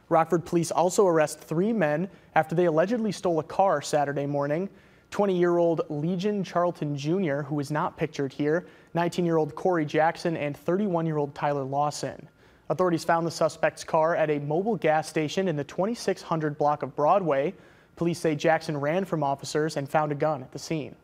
Rockford police also arrest 3 men after they allegedly stole a car Saturday morning. 20-year-old Legion Charlton Jr., who is not pictured here, 19-year-old Corey Jackson, and 31-year-old Tyler Lawson. Authorities found the suspect's car at a mobile gas station in the 2600 block of Broadway. Police say Jackson ran from officers and found a gun at the scene.